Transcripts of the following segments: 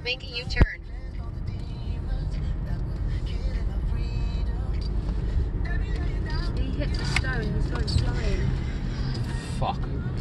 Make a U-turn. He hit the stone, he started flying. Fuck.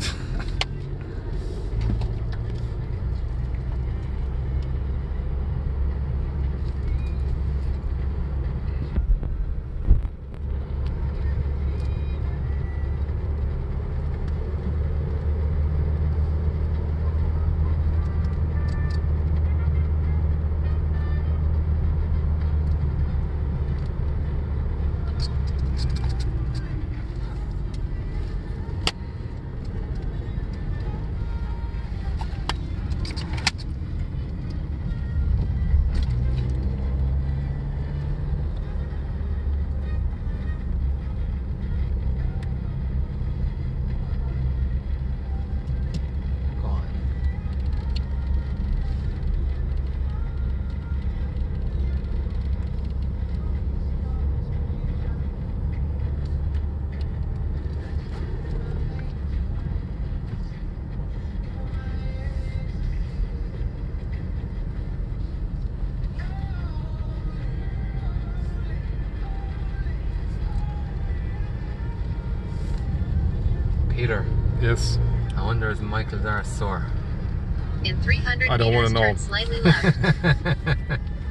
Peter. Yes. I wonder is Michael Dara sore? In 300 I don't want meters, to know. turn slightly left.